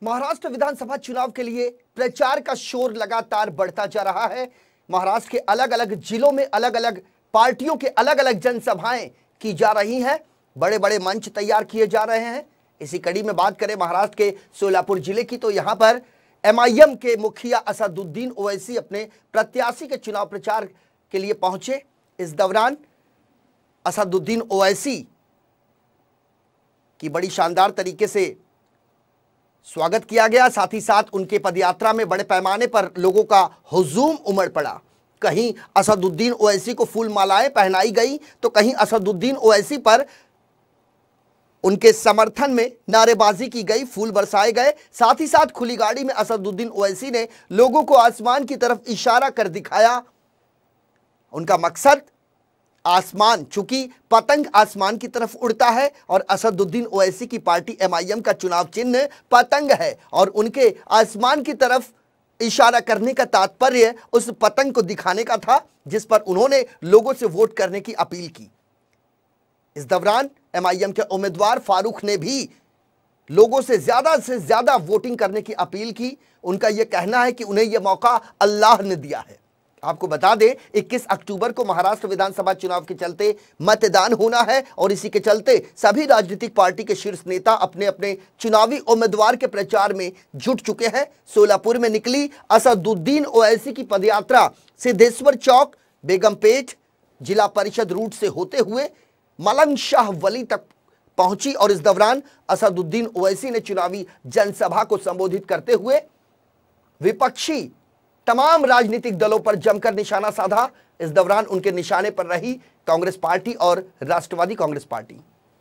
महाराष्ट्र विधानसभा चुनाव के लिए प्रचार का शोर लगातार बढ़ता जा रहा है। महाराष्ट्र के अलग अलग जिलों में अलग अलग पार्टियों के अलग अलग जनसभाएं की जा रही हैं, बड़े बड़े मंच तैयार किए जा रहे हैं। इसी कड़ी में बात करें महाराष्ट्र के सोलापुर जिले की, तो यहां पर एमआईएम के मुखिया असदुद्दीन ओवैसी अपने प्रत्याशी के चुनाव प्रचार के लिए पहुंचे। इस दौरान असदुद्दीन ओवैसी की बड़ी शानदार तरीके से स्वागत किया गया। साथ ही साथ उनके पदयात्रा में बड़े पैमाने पर लोगों का हुजूम उमड़ पड़ा। कहीं असदुद्दीन ओवैसी को फूल मालाएं पहनाई गई, तो कहीं असदुद्दीन ओवैसी पर उनके समर्थन में नारेबाजी की गई, फूल बरसाए गए। साथ ही साथ खुली गाड़ी में असदुद्दीन ओवैसी ने लोगों को आसमान की तरफ इशारा कर दिखाया। उनका मकसद आसमान, चूंकि पतंग आसमान की तरफ उड़ता है और असदुद्दीन ओवैसी की पार्टी एमआईएम का चुनाव चिन्ह पतंग है, और उनके आसमान की तरफ इशारा करने का तात्पर्य उस पतंग को दिखाने का था जिस पर उन्होंने लोगों से वोट करने की अपील की। इस दौरान एमआईएम के उम्मीदवार फारूक ने भी लोगों से ज्यादा वोटिंग करने की अपील की। उनका यह कहना है कि उन्हें यह मौका अल्लाह ने दिया है। आपको बता दें 21 अक्टूबर को महाराष्ट्र विधानसभा चुनाव के चलते मतदान होना है, और इसी के चलते सभी राजनीतिक पार्टी के शीर्ष नेता अपने अपने चुनावी उम्मीदवार के प्रचार में जुट चुके हैं। सोलापुर में निकली असदुद्दीन ओवैसी की पदयात्रा सिद्धेश्वर चौक, बेगमपेट, जिला परिषद रूट से होते हुए मलंग शाह वली तक पहुंची, और इस दौरान असदुद्दीन ओवैसी ने चुनावी जनसभा को संबोधित करते हुए विपक्षी तमाम राजनीतिक दलों पर जमकर निशाना साधा। इस दौरान उनके निशाने पर रही कांग्रेस पार्टी और राष्ट्रवादी कांग्रेस पार्टी।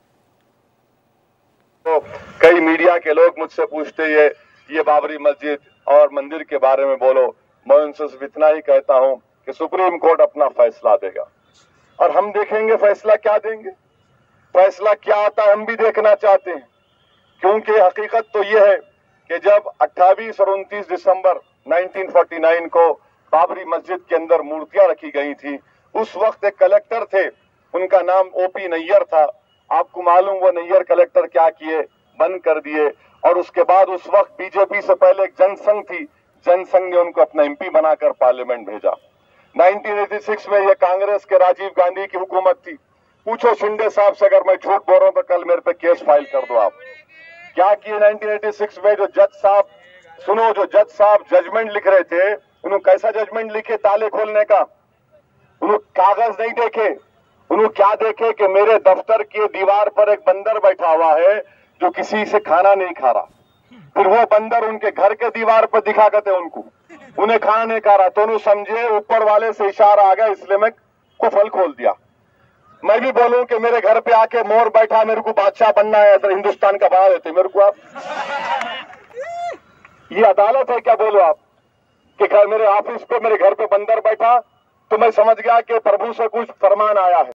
तो कई मीडिया के लोग मुझसे पूछते ये बाबरी मस्जिद और मंदिर के बारे में बोलो। मैं उनसे सिर्फ इतना ही कहता हूं कि सुप्रीम कोर्ट अपना फैसला देगा और हम देखेंगे फैसला क्या देंगे। फैसला क्या आता है हम भी देखना चाहते हैं, क्योंकि हकीकत तो यह है कि जब 28 और 29 दिसंबर 1949 को बाबरी मस्जिद के अंदर मूर्तियां रखी गई थी, उस वक्त एक कलेक्टर थे, उनका नाम ओपी नैयर था। आपको मालूम वो नैयर कलेक्टर क्या किए, बंद कर दिए। और उसके बाद उस वक्त बीजेपी से पहले एक जनसंघ थी, जनसंघ ने उनको अपना एमपी बनाकर पार्लियामेंट भेजा। 1986 में ये कांग्रेस के राजीव गांधी की हुकूमत थी। पूछो शिंदे साहब से, अगर मैं झूठ बोल रहा हूं तो कल मेरे पे केस फाइल कर दो आप। क्या किए 1986 में जो जज साहब, सुनो, जो जज साहब जजमेंट लिख रहे थे, उन्होंने कैसा जजमेंट लिखे ताले खोलने का? उन्होंने कागज नहीं देखे, उन्होंने क्या देखे कि मेरे दफ्तर की दीवार पर एक बंदर बैठा हुआ है जो किसी से खाना नहीं खा रहा। फिर वो बंदर उनके घर के दीवार पर दिखा करते उनको, उन्हें खाना नहीं खा रहा, तो उन्होंने समझे ऊपर वाले से इशारा आ गया, इसलिए मैं कुफल खोल दिया। मैं भी बोलूं कि मेरे घर पे आके मोर बैठा, मेरे को बादशाह बनना है, तो हिंदुस्तान का बना देते मेरे को आप। ये अदालत है क्या? बोलो आप कि मेरे ऑफिस पे, मेरे घर पे बंदर बैठा, तो मैं समझ गया कि प्रभु से कुछ फरमान आया है।